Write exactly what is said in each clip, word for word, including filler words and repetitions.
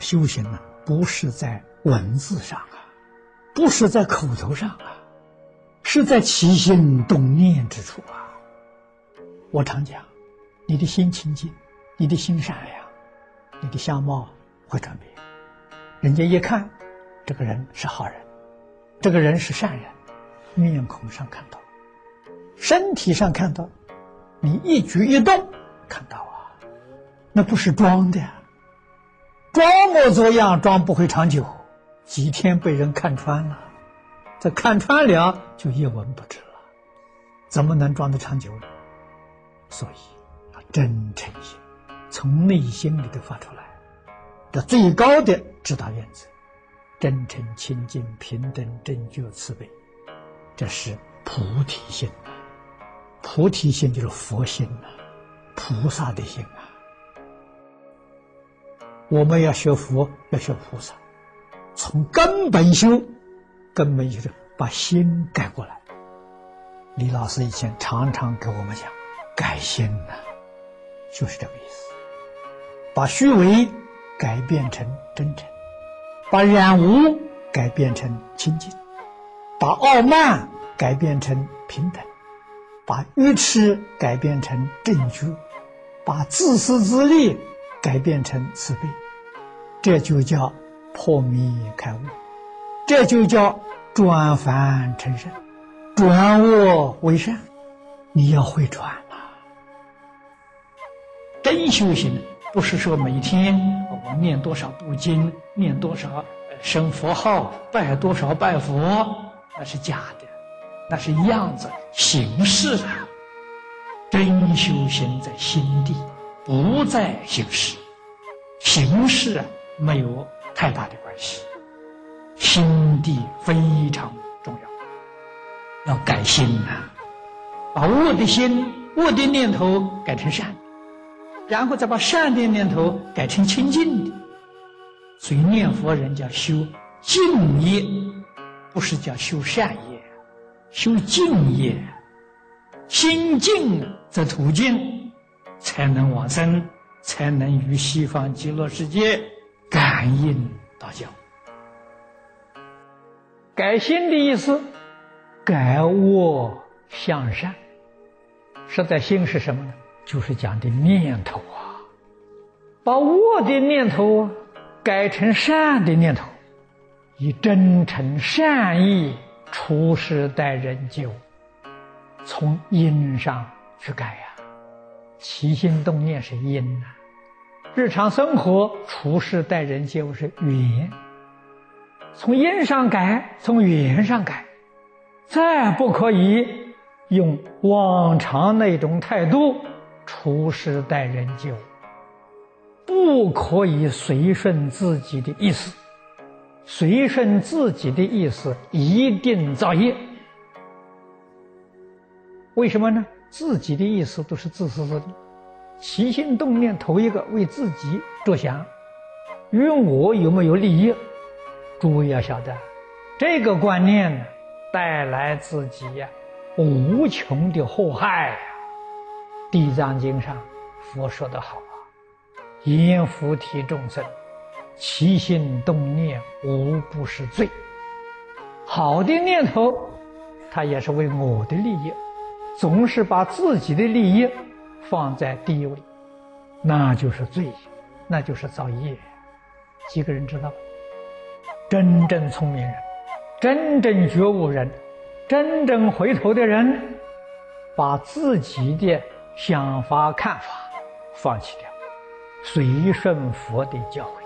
修行呢，不是在文字上啊，不是在口头上啊，是在起心动念之处啊。我常讲，你的心清净，你的心善良，你的相貌会转变。人家一看，这个人是好人，这个人是善人，面孔上看到，身体上看到，你一举一动看到啊，那不是装的，装模作样，装不会长久，几天被人看穿了，这看穿了就一文不值了，怎么能装得长久呢？所以要真诚心，从内心里头发出来，这最高的指导原则，真诚、清净、平等、正觉、慈悲，这是菩提心啊。菩提心就是佛心啊，菩萨的心啊。我们要学佛，要学菩萨，从根本修，根本就是把心改过来。李老师以前常常给我们讲，改心呢、啊，就是这个意思，把虚伪改变成真诚，把染污改变成清净，把傲慢改变成平等，把愚痴改变成正觉，把自私自利改变成慈悲，这就叫破迷开悟，这就叫转凡成圣，转恶为善。你要会转啊！真修行不是说每天我念多少部经，念多少生佛号，拜多少拜佛，那是假的，那是样子形式啊。真修行在心地，不在形式，形式啊没有太大的关系，心地非常重要。要改心啊，把恶的心、恶的念头改成善的，然后再把善的念头改成清净的。所以念佛人叫修净业，不是叫修善业，修净业。心净则土净，才能往生，才能与西方极乐世界感应道交。改心的意思，改恶向善。实在心是什么呢？就是讲的念头啊，把恶的念头改成善的念头，以真诚善意处事待人接物，从因上去改呀、啊。起心动念是因啊，日常生活处事待人接物是缘，从因上改，从缘上改，再不可以用往常那种态度处事待人接物，不可以随顺自己的意思，随顺自己的意思一定造业。为什么呢？自己的意思都是自私自利，起心动念头一个为自己着想，与我有没有利益？诸位要晓得，这个观念呢，带来自己呀、啊、无穷的祸害啊。地藏经上佛说得好啊，阎浮提众生起心动念无不是罪。好的念头它也是为我的利益，总是把自己的利益放在第一位，那就是罪，那就是造业。几个人知道？真正聪明人，真正觉悟人，真正回头的人，把自己的想法看法放弃掉，随顺佛的教诲，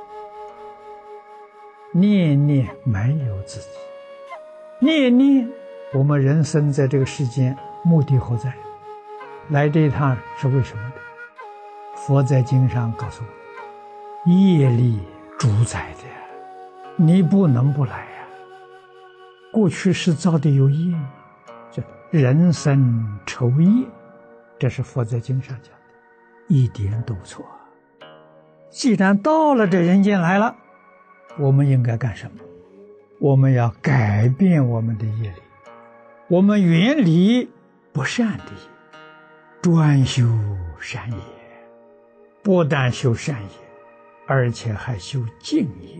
念念没有自己，念念我们人生在这个世间目的何在？来这一趟是为什么的？佛在经上告诉我，业力主宰的，你不能不来呀、啊。过去是造的有业，叫人生愁业，这是佛在经上讲的，一点都不错。既然到了这人间来了，我们应该干什么？我们要改变我们的业力，我们远离不善的业，专修善业。不但修善业， 而且还修净业。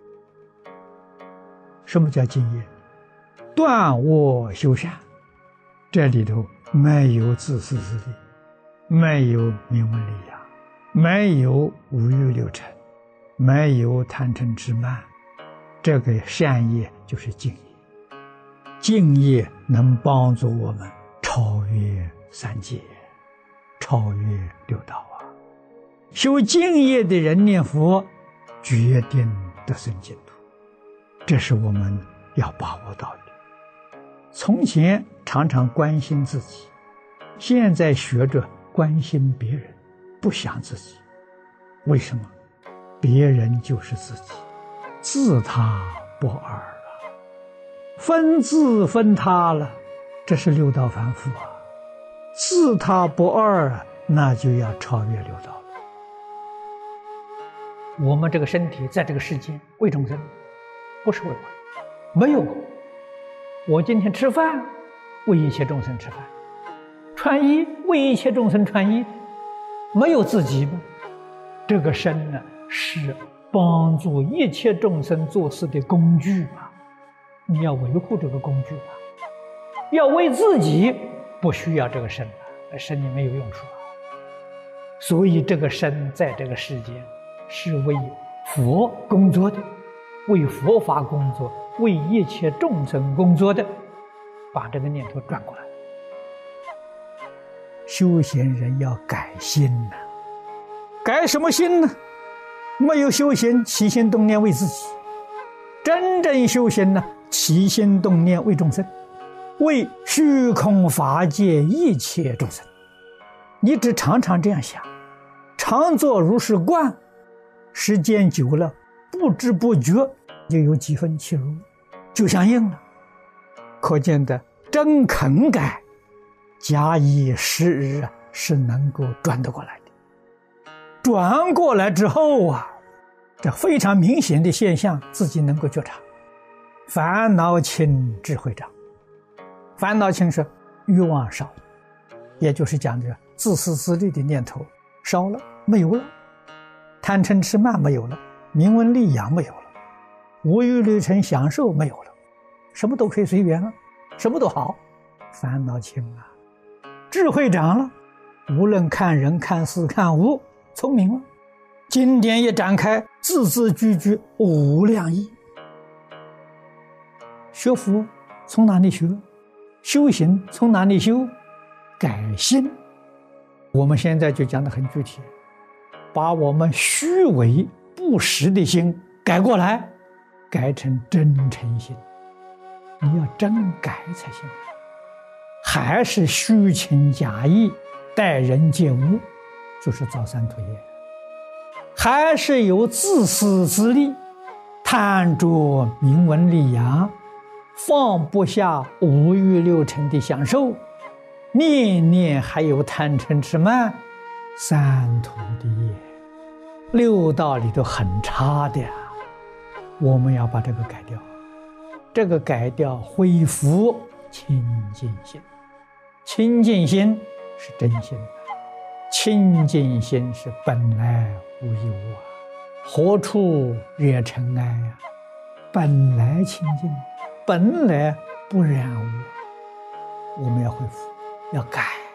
什么叫净业？断我修善，这里头没有自私自利，没有名闻利养，没有五欲六尘，没有贪嗔痴慢，这个善业就是净业。净业能帮助我们超越三界，超越六道啊！修净业的人念佛，决定得生净土，这是我们要把握到的。从前常常关心自己，现在学着关心别人，不想自己。为什么？别人就是自己，自他不二了，分自分他了，这是六道凡夫啊。自他不二啊，那就要超越六道了。我们这个身体在这个世间为众生，不是为我，没有我。我今天吃饭，为一切众生吃饭；穿衣，为一切众生穿衣，没有自己吗？这个身呢，是帮助一切众生做事的工具嘛，你要维护这个工具嘛。要为自己，不需要这个身了，身里没有用处啊。所以这个身在这个世间是为佛工作的，为佛法工作，为一切众生工作的，把这个念头转过来。修行人要改心呐、啊，改什么心呢？没有修行，起心动念为自己；真正修行呢，起心动念为众生，为虚空法界一切众生。你只常常这样想，常做如是观，时间久了，不知不觉就有几分契入，就相应了。可见的真肯改，假以时日啊，是能够转得过来的。转过来之后啊，这非常明显的现象，自己能够觉察。烦恼轻，智慧长。烦恼轻是欲望少，也就是讲的自私自利的念头少了，没有了；贪嗔痴慢没有了，名闻利养没有了，无欲六尘享受没有了，什么都可以随缘了，什么都好，烦恼轻啊。智慧长了，无论看人看事看物，聪明了。经典一展开，字字句句无量义。学佛从哪里学？修行从哪里修？改心。我们现在就讲得很具体，把我们虚伪不实的心改过来，改成真诚心。你要真改才行。还是虚情假意，待人接物，就是造三途业。还是有自私自利，贪着名闻利养，放不下五欲六尘的享受，念念还有贪嗔痴慢，三途的业，六道里头很差的呀。我们要把这个改掉，这个改掉，恢复清净心。清净心是真心，清净心是本来无一物啊，何处惹尘埃呀？本来清净，本来不染污。我们要恢复，要改。